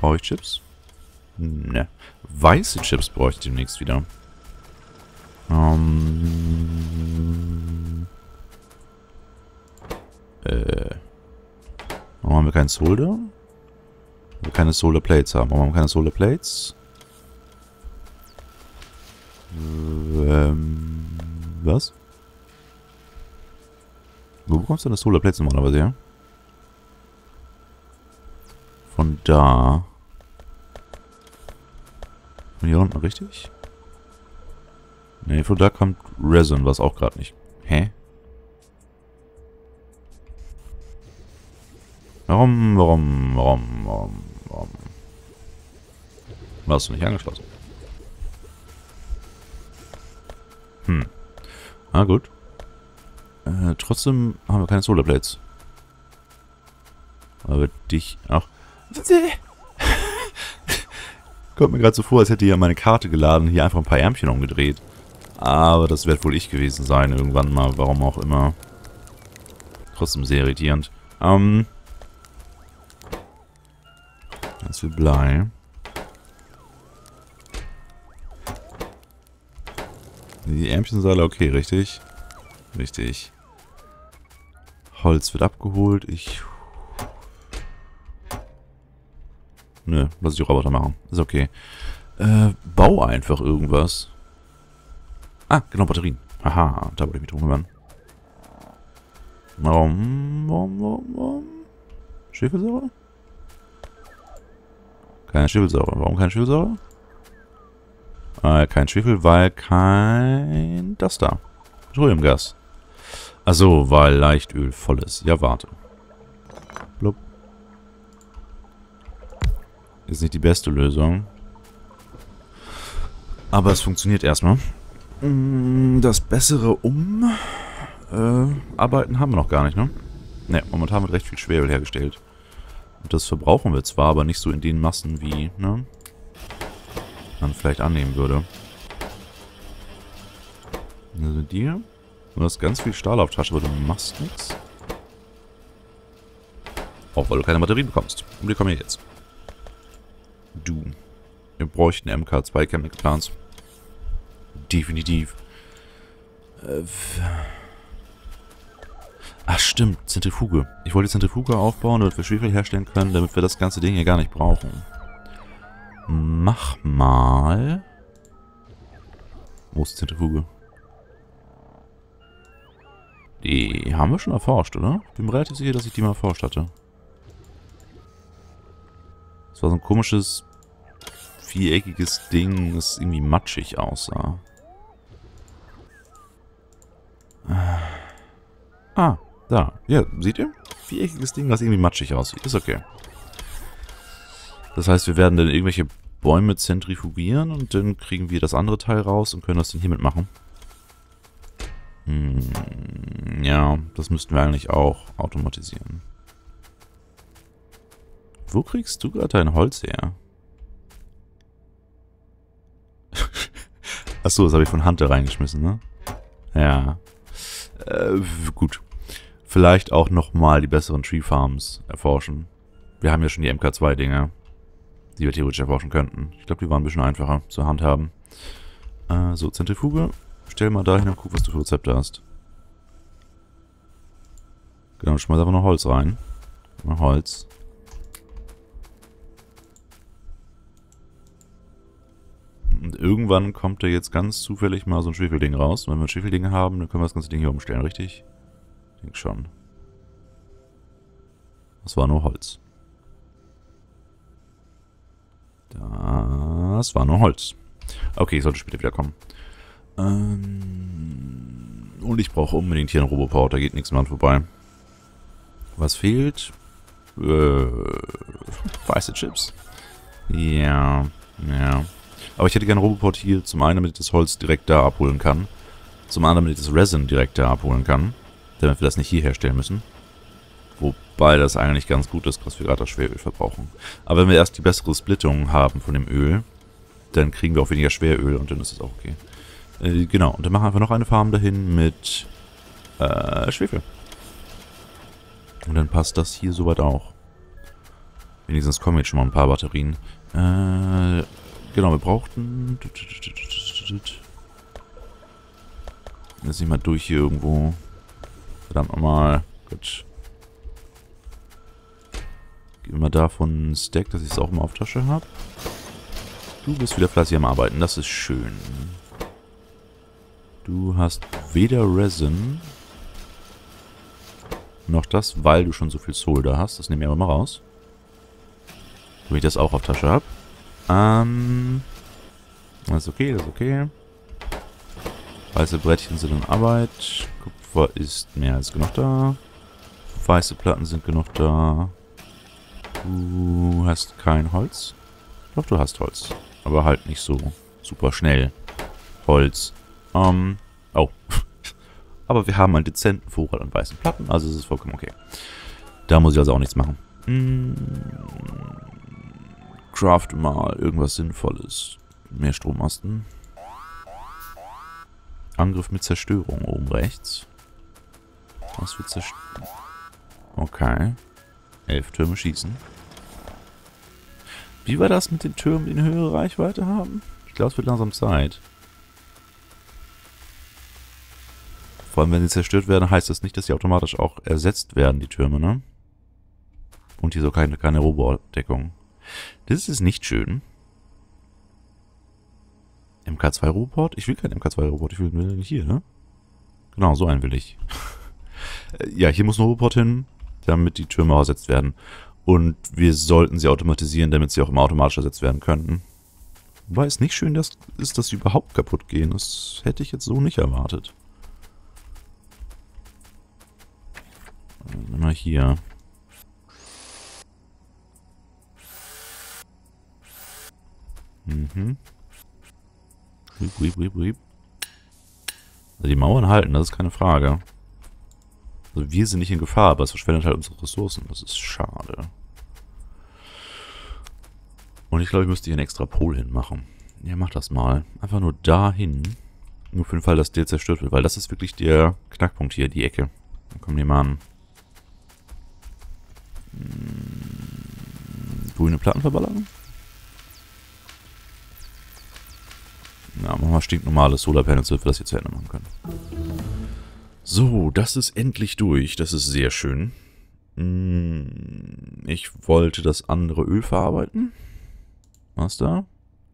Brauche ich Chips? Ne. Weiße Chips bräuchte ich demnächst wieder. Warum haben wir keinen Solder? Weil wir keine Solar Plates haben. Warum haben wir keine Solar Plates? Was? Wo bekommst du eine Solar Plates normalerweise her? Von da. Von hier unten, richtig? Ne, von da kommt Resin, was auch gerade nicht. Hä? Warum? Warst du nicht angeschlossen? Ah, gut. Trotzdem haben wir keine Solarplates. Aber dich auch... Kommt mir gerade so vor, als hätte ich meine Karte geladen, hier einfach ein paar Ärmchen umgedreht. Aber das wird wohl ich gewesen sein, irgendwann mal, warum auch immer. Trotzdem sehr irritierend. Ganz viel Blei. Die Ärmchenseile, okay, richtig? Richtig. Holz wird abgeholt. Nö, lass ich die Roboter machen. Ist okay. Bau einfach irgendwas. Ah, genau, Batterien. Haha, da wollte ich mich drum kümmern. Warum? Schwefelsäure? Keine Schwefelsäure. Warum keine Schwefelsäure? Kein Schwefel, weil kein... Das da. Petroleumgas. Achso, weil Leichtöl voll ist. Ja, warte. Blub. Ist nicht die beste Lösung. Aber es funktioniert erstmal. Das bessere Arbeiten haben wir noch gar nicht, ne? Ne, momentan wird recht viel Schwefel hergestellt. Und das verbrauchen wir zwar, aber nicht so in den Massen wie, ne? Man vielleicht annehmen würde. Also dir. Du hast ganz viel Stahl auf Tasche, aber du machst nichts. Auch weil du keine Batterie bekommst. Und die kommen hier jetzt. Du. Wir bräuchten MK2 Chemical Plants. Definitiv. Ach stimmt, Zentrifuge. Ich wollte die Zentrifuge aufbauen, damit wir Schwefel herstellen können, damit wir das ganze Ding hier gar nicht brauchen. Mach mal. Wo ist die Zentrifuge? Die haben wir schon erforscht, oder? Ich bin mir relativ sicher, dass ich die mal erforscht hatte. Das war so ein komisches, viereckiges Ding, das irgendwie matschig aussah. Ah, da. Ja, seht ihr? Viereckiges Ding, das irgendwie matschig aussieht. Ist okay. Das heißt, wir werden dann irgendwelche Bäume zentrifugieren und dann kriegen wir das andere Teil raus und können das dann hiermit machen. Ja, das müssten wir eigentlich auch automatisieren. Wo kriegst du gerade dein Holz her? Achso, das habe ich von Hand da reingeschmissen, ne? Ja. Gut. Vielleicht auch nochmal die besseren Tree Farms erforschen. Wir haben ja schon die MK2-Dinger, die wir theoretisch erforschen könnten. Ich glaube, die waren ein bisschen einfacher zur Handhaben. So, Zentrifuge. Stell mal dahin und guck, was du für Rezepte hast. Genau, schmeiß einfach noch Holz rein. Noch Holz. Und irgendwann kommt da jetzt ganz zufällig mal so ein Schwefelding raus. Und wenn wir ein Schwefelding haben, dann können wir das ganze Ding hier umstellen, richtig? Ich denke schon. Das war nur Holz. Das war nur Holz. Okay, ich sollte später wiederkommen. Und ich brauche unbedingt hier einen Roboport, da geht nichts mehr vorbei. Was fehlt? Weiße Chips. Ja. Aber ich hätte gerne einen Roboport hier, zum einen, damit ich das Holz direkt da abholen kann. Zum anderen, damit ich das Resin direkt da abholen kann. Damit wir das nicht hier herstellen müssen. Wobei das eigentlich ganz gut ist, dass wir gerade das Schweröl verbrauchen. Aber wenn wir erst die bessere Splittung haben von dem Öl, dann kriegen wir auch weniger Schweröl und dann ist es auch okay. Genau, und dann machen wir einfach noch eine Farm dahin mit Schwefel. Und dann passt das hier soweit auch. Wenigstens kommen jetzt schon mal ein paar Batterien. Genau, wir brauchten... Lass ich mal durch hier irgendwo. Verdammt nochmal. Gut. Geben wir davon ein Stack, dass ich es auch mal auf Tasche habe. Du bist wieder fleißig am Arbeiten, das ist schön. Du hast weder Resin noch das, weil du schon so viel Soul da hast. Das nehmen wir aber mal raus. Damit ich das auch auf Tasche habe. Das ist okay, das ist okay. Weiße Brettchen sind in Arbeit. Kupfer ist mehr als genug da. Weiße Platten sind genug da. Du hast kein Holz. Doch, du hast Holz. Aber halt nicht so super schnell Holz. Oh. Aber wir haben einen dezenten Vorrat an weißen Platten, also ist es vollkommen okay. Da muss ich also auch nichts machen. Craft mal irgendwas Sinnvolles. Mehr Strommasten. Angriff mit Zerstörung oben rechts. Was für Zerstörung? Okay. 11 Türme schießen. Wie war das mit den Türmen, die eine höhere Reichweite haben? Ich glaube, es wird langsam Zeit. Vor allem, wenn sie zerstört werden, heißt das nicht, dass sie automatisch auch ersetzt werden, die Türme, ne? Und hier so keine Robodeckung. Das ist nicht schön. MK2-Robot? Ich will keinen MK2-Robot, ich will den hier, ne? Genau, so einen will ich. Ja, hier muss ein Robot hin, damit die Türme ersetzt werden. Und wir sollten sie automatisieren, damit sie auch immer automatisch ersetzt werden könnten. Wobei es nicht schön ist, dass sie überhaupt kaputt gehen. Das hätte ich jetzt so nicht erwartet. Mal hier. Also die Mauern halten, das ist keine Frage. Also wir sind nicht in Gefahr, aber es verschwendet halt unsere Ressourcen. Das ist schade. Und ich glaube, ich müsste hier einen extra Pol hinmachen. Ja, mach das mal. Einfach nur dahin. Nur für den Fall, dass der zerstört wird. Weil das ist wirklich der Knackpunkt hier, die Ecke. Dann kommen die mal an. Grüne Platten verballern. Na, machen wir stinknormales Solarpanels, damit wir das hier zu Ende machen können. So, das ist endlich durch. Das ist sehr schön. Ich wollte das andere Öl verarbeiten. Was da?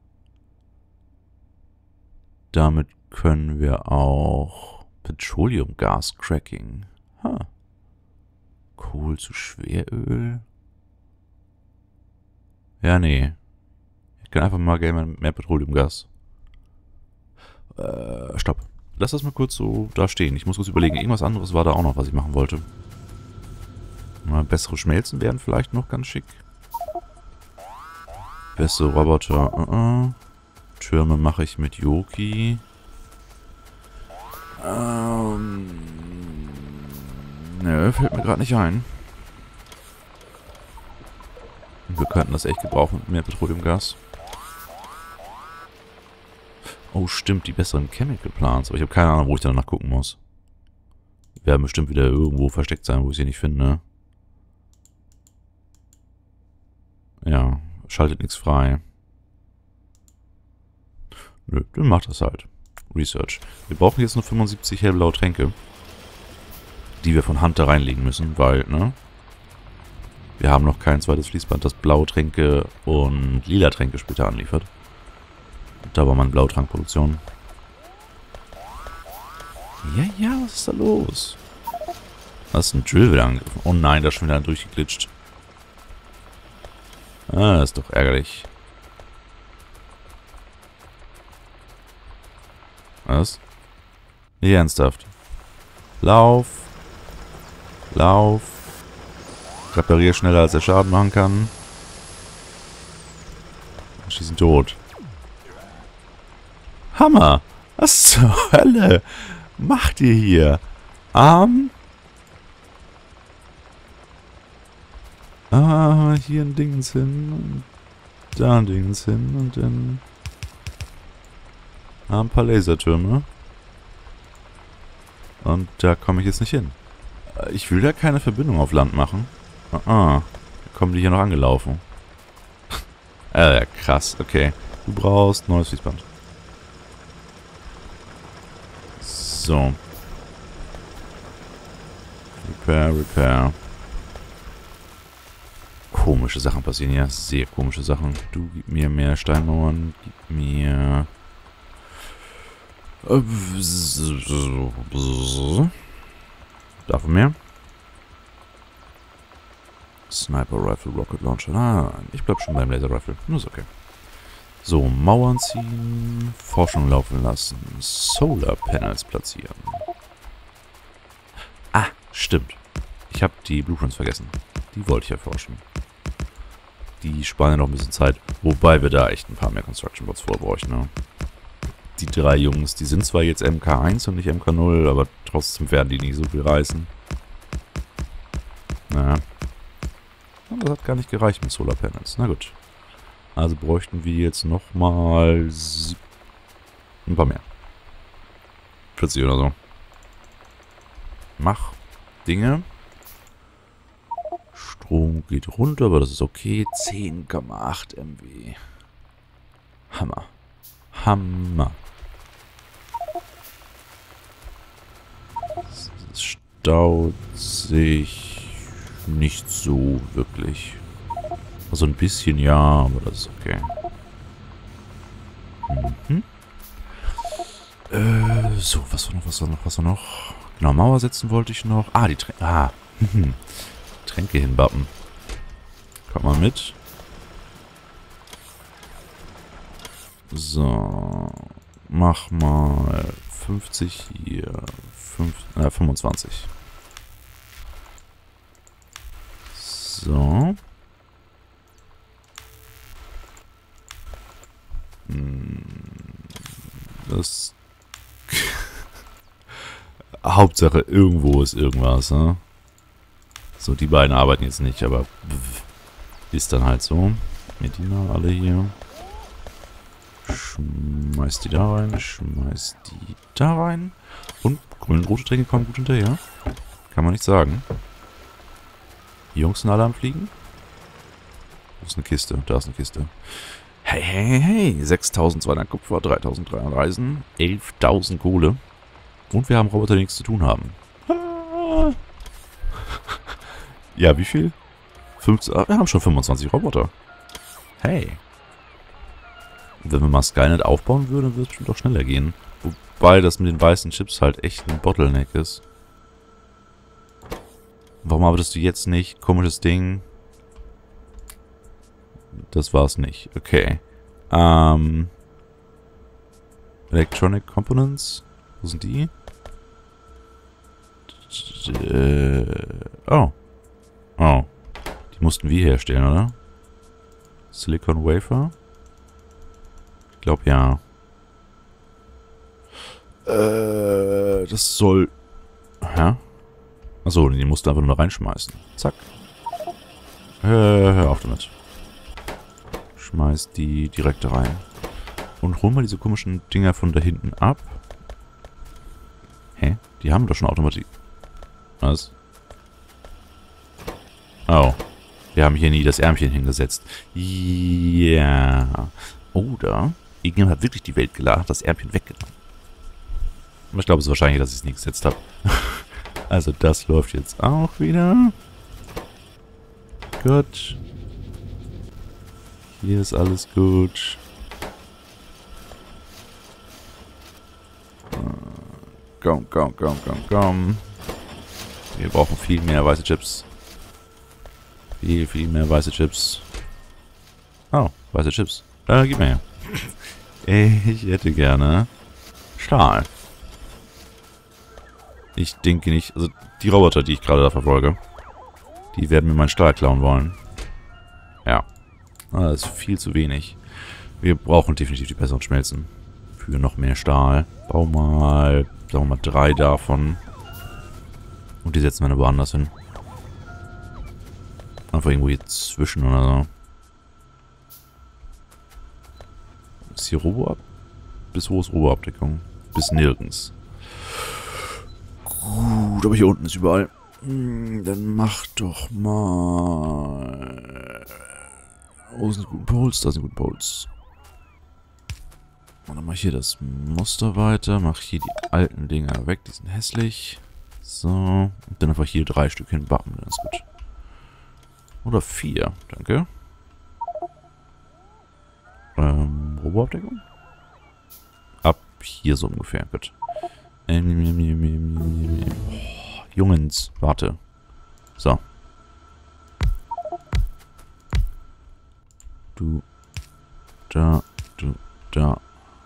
Damit können wir auch Petroleum Gas Cracking. Kohl zu Schweröl. Ja, nee. Ich kann einfach mal gerne mehr Petroleumgas. Stopp. Lass das mal kurz so da stehen. Ich muss kurz überlegen. Irgendwas anderes war da auch noch, was ich machen wollte. Mal bessere Schmelzen wären vielleicht noch ganz schick. Bessere Roboter. Türme mache ich mit Yoki. Nö, fällt mir gerade nicht ein. Wir könnten das echt gebrauchen mit mehr Petroleumgas. Oh, stimmt, die besseren Chemical Plants. Aber ich habe keine Ahnung, wo ich danach gucken muss. Die werden bestimmt wieder irgendwo versteckt sein, wo ich sie nicht finde. Ja, schaltet nichts frei. Nö, dann macht das halt. Research. Wir brauchen jetzt nur 75 hellblaue Tränke. Die wir von Hand da reinlegen müssen, weil, ne? Wir haben noch kein zweites Fließband, das blaue Tränke und lila Tränke später anliefert. Da war meine Blautrankproduktion. Ja, was ist da los? Was ist ein Drill wieder angegriffen? Oh nein, da ist schon wieder durchgeglitscht. Das ist doch ärgerlich. Was? Nee, ernsthaft. Lauf. Lauf. Reparier schneller, als er Schaden machen kann. Schießen tot. Hammer! Was zur Hölle macht ihr hier? Hier ein Dings hin und da ein Dings hin und dann ein paar Lasertürme. Und da komme ich jetzt nicht hin. Ich will da keine Verbindung auf Land machen. Wir kommen die hier noch angelaufen. Ja, krass, okay. Du brauchst neues Fließband. So. Repair. Komische Sachen passieren hier. Sehr komische Sachen. Du, gib mir mehr Steinmauern. Gib mir... Davon mehr. Sniper Rifle, Rocket Launcher. Ah, ich bleib schon beim Laser Rifle. Nur ist okay. So, Mauern ziehen. Forschung laufen lassen. Solar Panels platzieren. Ah, stimmt. Ich habe die Blueprints vergessen. Die wollte ich erforschen. Die sparen ja noch ein bisschen Zeit. Wobei wir da echt ein paar mehr Construction Bots vorbräuchten, ne? Die 3 Jungs, die sind zwar jetzt MK1 und nicht MK0, aber trotzdem werden die nicht so viel reißen. Naja. Aber das hat gar nicht gereicht mit Solar Panels. Na gut. Also bräuchten wir jetzt nochmal ein paar mehr. 40 oder so. Mach Dinge. Strom geht runter, aber das ist okay. 10,8 MW. Hammer. Hammer. Es staut sich nicht so wirklich. Also ein bisschen ja, aber das ist okay. So, was war noch? Genau, Mauer setzen wollte ich noch. Ah, die Tränke. Tränke hinbappen. Kommt mal mit. So. Mach mal 50 hier. 25. So. Das... Hauptsache, irgendwo ist irgendwas, ne? So, die beiden arbeiten jetzt nicht, aber ist dann halt so. Medina, alle hier. Schmeiß die da rein, schmeiß die da rein. Und grün-rote Tränke kommen gut hinterher. Kann man nicht sagen. Die Jungs sind alle am Fliegen. Wo ist eine Kiste? Da ist eine Kiste. Hey. 6.200 Kupfer, 3.300 Reisen, 11.000 Kohle. Und wir haben Roboter, die nichts zu tun haben. Ja, wie viel? 15, wir haben schon 25 Roboter. Hey. Wenn wir mal Skynet aufbauen würden, würde es bestimmt auch schneller gehen. Wobei das mit den weißen Chips halt echt ein Bottleneck ist. Warum arbeitest du jetzt nicht? Komisches Ding. Das war's nicht. Okay. Electronic Components. Wo sind die? Oh. Die mussten wir herstellen, oder? Silicon Wafer? Ich glaube, ja. Das soll... Hä? Achso, die mussten einfach nur reinschmeißen. Zack. Hör auf damit. Schmeiß die direkt rein. Und hol mal diese komischen Dinger von da hinten ab. Hä? Die haben doch schon Automatik. Was? Oh. Wir haben hier nie das Ärmchen hingesetzt. Ja. Oder irgendjemand hat wirklich die Welt geladen, hat das Ärmchen weggenommen. Aber ich glaube, es ist wahrscheinlich, dass ich es nie gesetzt habe. Also das läuft jetzt auch wieder. Gut. Hier ist alles gut. Komm. Wir brauchen viel mehr weiße Chips. Viel mehr weiße Chips. Oh, weiße Chips. Gib mir her. Ich hätte gerne Stahl. Ich denke nicht, also die Roboter, die ich gerade da verfolge, die werden mir meinen Stahl klauen wollen. Ja. Das ist viel zu wenig. Wir brauchen definitiv die besseren Schmelzen. Für noch mehr Stahl. Bau mal, sagen wir mal 3 davon. Und die setzen wir dann woanders hin. Einfach irgendwo hier zwischen oder so. Ist hier Robo ab? Bis wo ist Robo-Abdeckung? Bis nirgends. Gut, aber hier unten ist überall. Dann mach doch mal Wo sind die guten Poles? Da sind die guten Poles. Und dann mache ich hier das Muster weiter. Mache hier die alten Dinger weg. Die sind hässlich. So. Und dann einfach hier 3 Stück hinbappen. Dann ist gut. Oder 4. Danke. Robo-Abdeckung? Ab hier so ungefähr. Gut. Oh, Jungens, warte. So. Du. Da. Du. Da.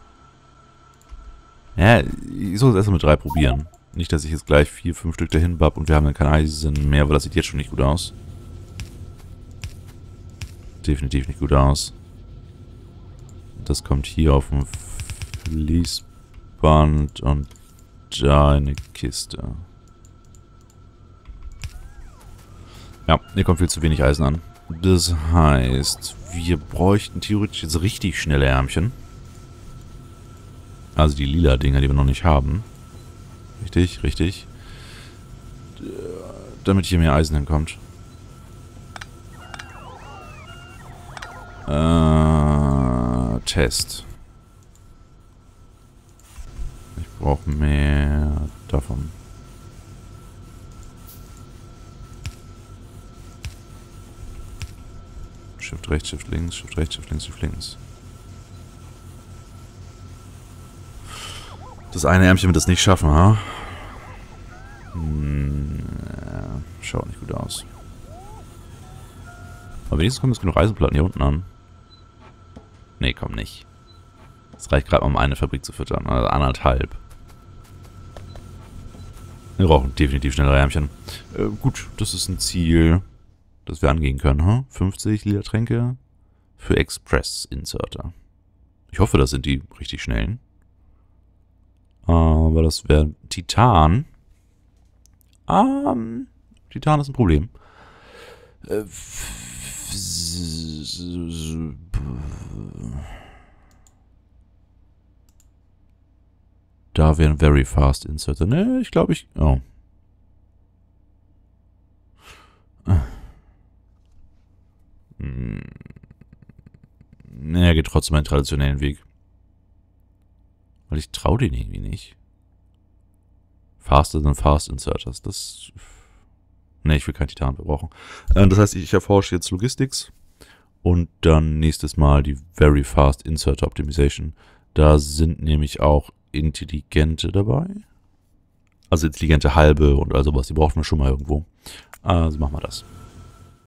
Ja, ich soll es erstmal mit 3 probieren. Nicht, dass ich jetzt gleich 4, 5 Stück dahin bapp und wir haben dann kein Eisen mehr, weil das sieht jetzt schon nicht gut aus. Definitiv nicht gut aus. Das kommt hier auf dem Fließband und da eine Kiste. Ja, hier kommt viel zu wenig Eisen an. Das heißt, wir bräuchten theoretisch jetzt richtig schnelle Ärmchen. Also die lila Dinger, die wir noch nicht haben. Richtig, richtig. Damit hier mehr Eisen hinkommt. Test. Ich brauche mehr davon. Shift rechts, Shift links, Shift rechts, Shift links, Shift links. Das eine Ärmchen wird das nicht schaffen, ha? Schaut nicht gut aus. Aber wenigstens kommen jetzt genug Eisenplatten hier unten an. Nee, komm nicht. Das reicht gerade, um eine Fabrik zu füttern. Also 1,5. Wir brauchen definitiv schnellere Ärmchen. Gut, das ist ein Ziel, das wir angehen können. Huh? 50 Liter Tränke für Express-Inserter. Ich hoffe, das sind die richtig schnellen. Aber das wäre Titan. Titan ist ein Problem. Da wären Very Fast Inserter. Ne, ich glaube ich... Oh. Ne, er geht trotzdem einen traditionellen Weg. Weil ich traue den irgendwie nicht. Faster than Fast Inserters. Das... Ne, ich will kein Titan verbrauchen. Das heißt, ich erforsche jetzt Logistics. Und dann nächstes Mal die Very Fast Inserter Optimization. Da sind nämlich auch intelligente dabei. Also intelligente halbe und all sowas. Die brauchen wir schon mal irgendwo. Also machen wir das.